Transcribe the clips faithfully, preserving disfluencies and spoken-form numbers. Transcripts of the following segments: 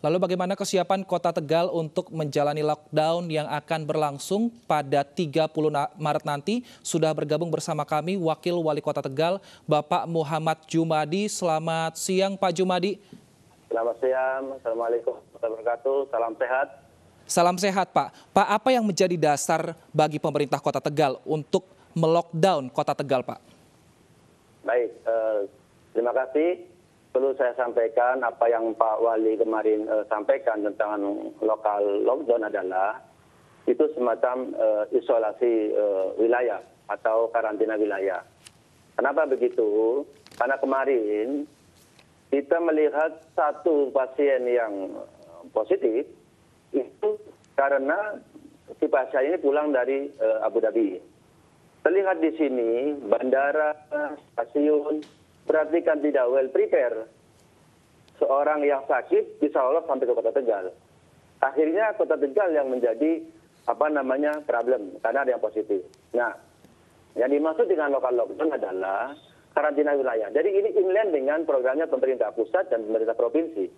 Lalu bagaimana kesiapan Kota Tegal untuk menjalani lockdown yang akan berlangsung pada tiga puluh Maret nanti? Sudah bergabung bersama kami Wakil Wali Kota Tegal, Bapak Muhammad Jumadi. Selamat siang, Pak Jumadi. Selamat siang, Assalamualaikum warahmatullahi wabarakatuh, salam sehat. Salam sehat, Pak. Pak, apa yang menjadi dasar bagi pemerintah Kota Tegal untuk melockdown Kota Tegal, Pak? Baik, eh, terima kasih. Perlu saya sampaikan apa yang Pak Wali kemarin eh, sampaikan tentang lokal lockdown adalah itu semacam eh, isolasi eh, wilayah atau karantina wilayah. Kenapa begitu? Karena kemarin kita melihat satu pasien yang positif itu karena si pasien ini pulang dari eh, Abu Dhabi. Terlihat di sini bandara, stasiun, berarti kan tidak well prepare. Seorang yang sakit bisa lolos sampai ke Kota Tegal. Akhirnya Kota Tegal yang menjadi apa namanya problem karena ada yang positif. Nah, yang dimaksud dengan lokal lockdown adalah karantina wilayah. Jadi ini inline dengan programnya pemerintah pusat dan pemerintah provinsi.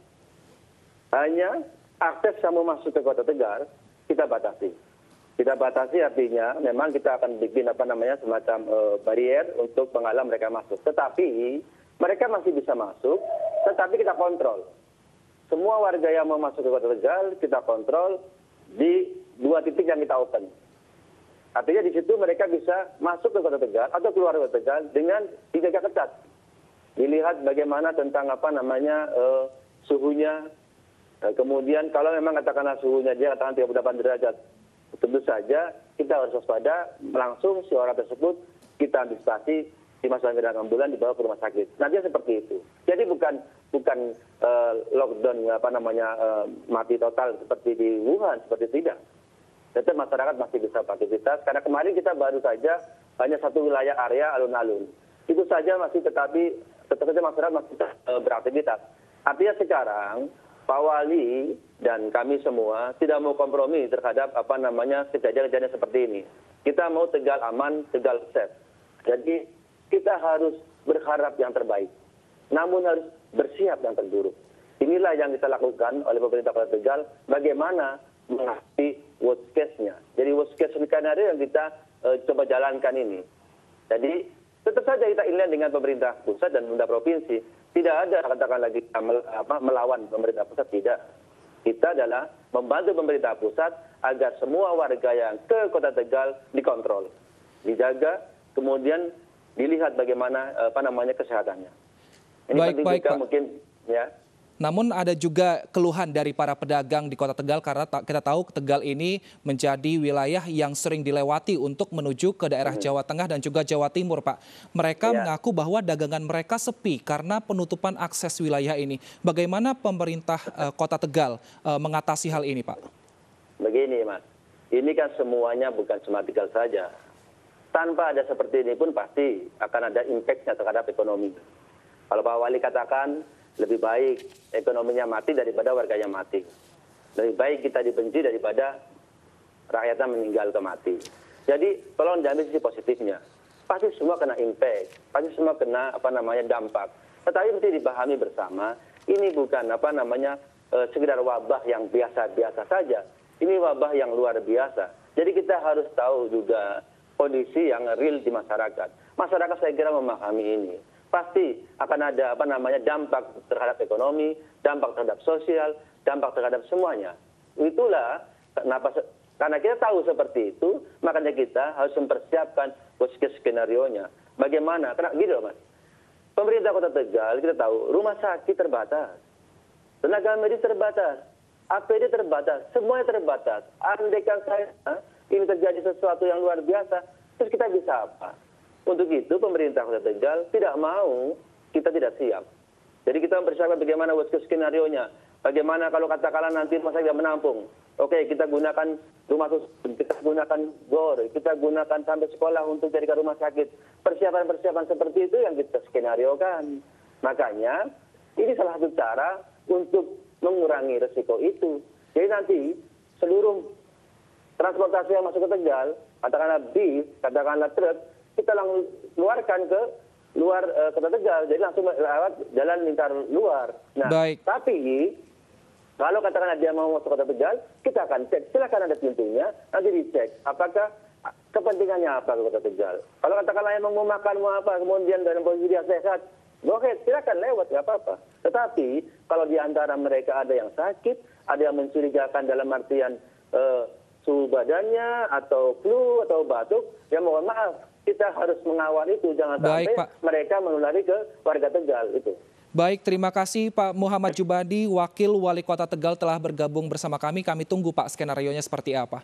Hanya akses kamu masuk ke Kota Tegal kita batasi. Kita batasi artinya memang kita akan bikin apa namanya semacam uh, barier untuk menghalang mereka masuk. Tetapi mereka masih bisa masuk, tetapi kita kontrol. Semua warga yang mau masuk ke Kota Tegal kita kontrol di dua titik yang kita open. Artinya di situ mereka bisa masuk ke Kota Tegal atau keluar Kota Tegal dengan dijaga ketat. Dilihat bagaimana tentang apa namanya uh, suhunya. Uh, kemudian kalau memang katakanlah suhunya dia katakan tiga puluh delapan derajat. Tentu saja kita harus waspada, langsung si orang tersebut kita antisipasi dimasukkan ke dalam ambulan dibawa ke rumah sakit. Nantinya seperti itu. Jadi bukan bukan uh, lockdown apa namanya uh, mati total seperti di Wuhan, seperti tidak. Tetap masyarakat masih bisa beraktivitas karena kemarin kita baru saja hanya satu wilayah area alun-alun. Itu saja masih tetapi tetap saja masyarakat masih uh, beraktivitas. Artinya sekarang Pak Wali dan kami semua tidak mau kompromi terhadap apa namanya kejadian-kejadian seperti ini. Kita mau Tegal aman, Tegal safe. Jadi kita harus berharap yang terbaik. Namun harus bersiap yang terburuk. Inilah yang kita lakukan oleh pemerintah Kota Tegal. Bagaimana menghadapi worst case-nya. Jadi worst case skenario yang kita uh, coba jalankan ini. Jadi tetap saja kita inline dengan pemerintah pusat dan pemerintah provinsi. Tidak ada katakan lagi melawan pemerintah pusat, tidak. Kita adalah membantu pemerintah pusat agar semua warga yang ke Kota Tegal dikontrol, dijaga, kemudian dilihat bagaimana apa namanya kesehatannya. Ini baik, penting baik, juga Pak. mungkin ya. Namun ada juga keluhan dari para pedagang di Kota Tegal karena kita tahu Tegal ini menjadi wilayah yang sering dilewati untuk menuju ke daerah Jawa Tengah dan juga Jawa Timur, Pak. Mereka ya. mengaku bahwa dagangan mereka sepi karena penutupan akses wilayah ini. Bagaimana pemerintah uh, Kota Tegal uh, mengatasi hal ini, Pak? Begini, Mas. Ini kan semuanya bukan cuma Tegal saja. Tanpa ada seperti ini pun pasti akan ada impact-nya terhadap ekonomi. Kalau Pak Wali katakan lebih baik ekonominya mati daripada warganya mati. Lebih baik kita dibenci daripada rakyatnya meninggal ke mati. Jadi tolong diambil sisi positifnya. Pasti semua kena impact, pasti semua kena apa namanya dampak. Tetapi mesti dipahami bersama, ini bukan apa namanya e, sekedar wabah yang biasa-biasa saja. Ini wabah yang luar biasa. Jadi kita harus tahu juga kondisi yang real di masyarakat. Masyarakat saya kira memahami ini. Pasti akan ada apa namanya dampak terhadap ekonomi, dampak terhadap sosial, dampak terhadap semuanya. Itulah kenapa, karena kita tahu seperti itu, makanya kita harus mempersiapkan worst case skenario-nya. Bagaimana? Karena gitu loh, Mas. Pemerintah Kota Tegal kita tahu rumah sakit terbatas, tenaga medis terbatas, A P D terbatas, semuanya terbatas. Andaikan saya ini terjadi sesuatu yang luar biasa, terus kita bisa apa? Untuk itu pemerintah Kota Tegal tidak mau kita tidak siap. Jadi kita mempersiapkan bagaimana worst case skenario-nya. Bagaimana kalau katakanlah nanti rumah sakit tidak menampung. Oke, kita gunakan rumah susun, kita gunakan gor, kita gunakan sampai sekolah untuk jadikan rumah sakit. Persiapan-persiapan seperti itu yang kita skenariokan. Makanya ini salah satu cara untuk mengurangi resiko itu. Jadi nanti seluruh transportasi yang masuk ke Tegal, katakanlah bis, katakanlah truk, kita langsung keluarkan ke luar uh, Kota Tegal, jadi langsung lewat jalan lingkar luar. Nah, Baik. tapi Kalau katakanlah dia mau masuk Kota Tegal, kita akan cek. Silakan ada pintunya, nanti dicek apakah kepentingannya apa ke Kota Tegal. Kalau katakanlah emang mau makan, mau apa, kemudian dalam posisi dia sehat, go ahead, silakan lewat, nggak apa-apa. Tetapi kalau di antara mereka ada yang sakit, ada yang mencurigakan dalam artian eh, suhu badannya, atau flu, atau batuk, ya mohon maaf, kita harus mengawal itu. Jangan Baik, sampai Pak. mereka menulari ke warga Tegal itu. Baik, terima kasih Pak Muhammad Jubadi, Wakil Wali Kota Tegal telah bergabung bersama kami. Kami tunggu Pak skenario-nya seperti apa.